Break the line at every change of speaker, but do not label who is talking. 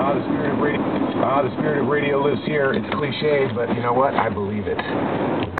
The spirit of radio lives here. It's cliched, but you know what? I believe it.